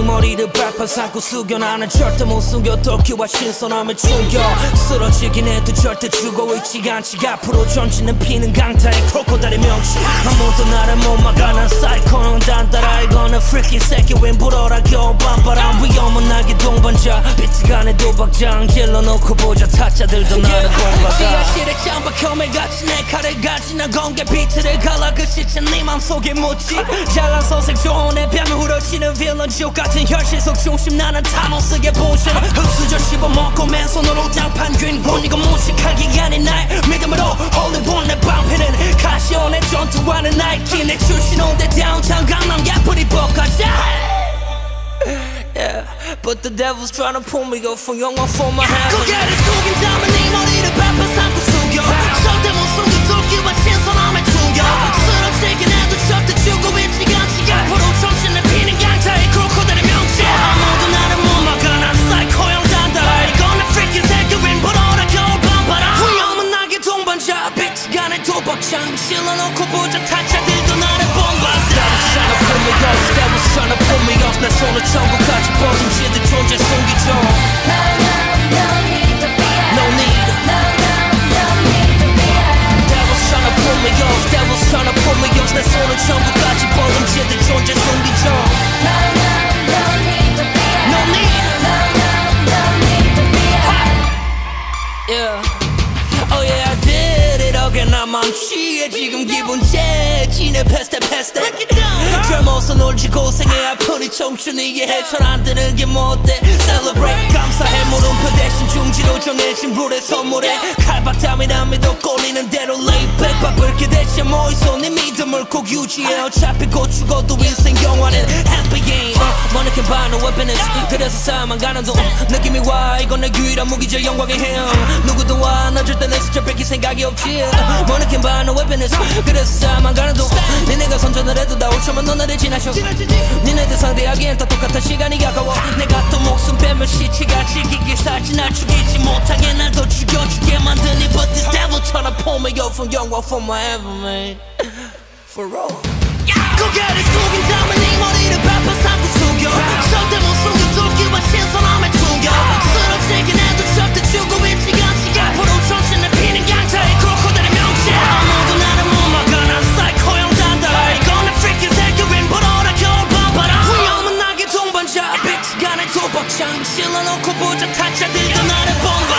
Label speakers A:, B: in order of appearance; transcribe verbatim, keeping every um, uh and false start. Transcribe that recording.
A: 머리를 발판 삼고 숙여 나는 절대 못 숨겨 똘끼와 신선함을 충격 쓰러지긴 해도 절대 죽어있지 않지 앞으로 전진은 피는 강타의 크로코다일의 명치 아무도 나를 못 막아 난 사이코는 단단하 이거는 freaking 새끼 웬 불어라 겨울 밤바람 위험은 나게 동반자 비트간의 도박장 질러놓고 보자 타짜들도 나를 공박아 지하실에 짬박혐에 같이 내 칼을 가지 난 공개 비트를 갈라 그 시체 네 맘속에 묻지 잘난 선생 좋은 애 뺨에 후려치는 빌런 지옥 같은 현실 속 중심 나는 다 못쓰게 보신 흡수저 씹어먹고 맨손으로 장판 균군 이거 무식하기 아닌 날 믿음으로 홀린 본내 방패는 가시온의 전투하는 나이키 내 출신 온대 다운타운 강남 야프리 볶아자 Yeah, but the devil's trying to pull me off from young off for my head 고개를 숙인 다음에 네 머리를 발판 삼고 숙여 절대 못 숨겨 똘끼와 신선함의 충격 쓰러지긴 해도 절대 죽고 있지 않지 앞으로 정신을 피는 강타의 크로코다일의 명치 아무도 나를 못 막아 난 사이코형 단단하 이건 내 freaking 새끼인 불어라 겨울 밤바람 위험은 나게 동반자 비트간의 도박장 실러놓고 보자 타짜들도 나를 본받아 Devil's trying to pull me off 내 손을 천국까지 뻗은 지들 존재 숨기죠 No need No need Devil's trying to pull me off Devil's trying to pull me off 내 손을 천국까지 뻗은 지들 존재 숨기죠 No need Yeah Oh yeah I did it again 난 맘취해 지금 기분 재지네 패스트 패스트 젊어서 놀지 고생해 아프니 청춘이 이해해 잘 안되는 게 못돼 Celebrate 감사해 물음표 대신 중지로 정해진 룰에 선물해 칼바람이란 믿어 꼴리는 대로 lay back 바쁠 게 대체 뭐 있어 네 믿음을 꼭 유지해 어차피 곧 죽어도 인생 영화는 happy game uh, 머니캔 반은 weapons 그래서 싸만 가는 동 느낌이 와 이건 내 유일한 무기죠 영광의 힘 누구도 와 난 절대 내 스쳐 뺏길 생각이 없지 머니캔 반은 weapons 그래서 싸만 가는 동 니네가 선전을 해도 다 오초면 너네를 지나쳐 니네들 상대하기엔 다 똑같은 시간이 아까워 내가 또 목숨 빼면 시체같이 기게 살지 날 죽이지 못하게 날 더 죽여주게 만드니 But this devil tryna pull me up from young from my heaven man For real 고개를 숙인 다음에 네 머리를 발판 삼고 숙여 절대 못 숨겨 똘끼와 신선함의 충격 쓰러지긴 해도 절대 죽고 있지 않지 앞으로 정신을 피는 강타의 크로코다일의 명치 아무도 나를 못 막아 난 사이코형 단단하 이건 내 freaking 새끼인 불어라 겨울 밤바람 위험은 나게 동반자 비트간의 도박장 실러놓고 보자 타짜들도 나를 본받아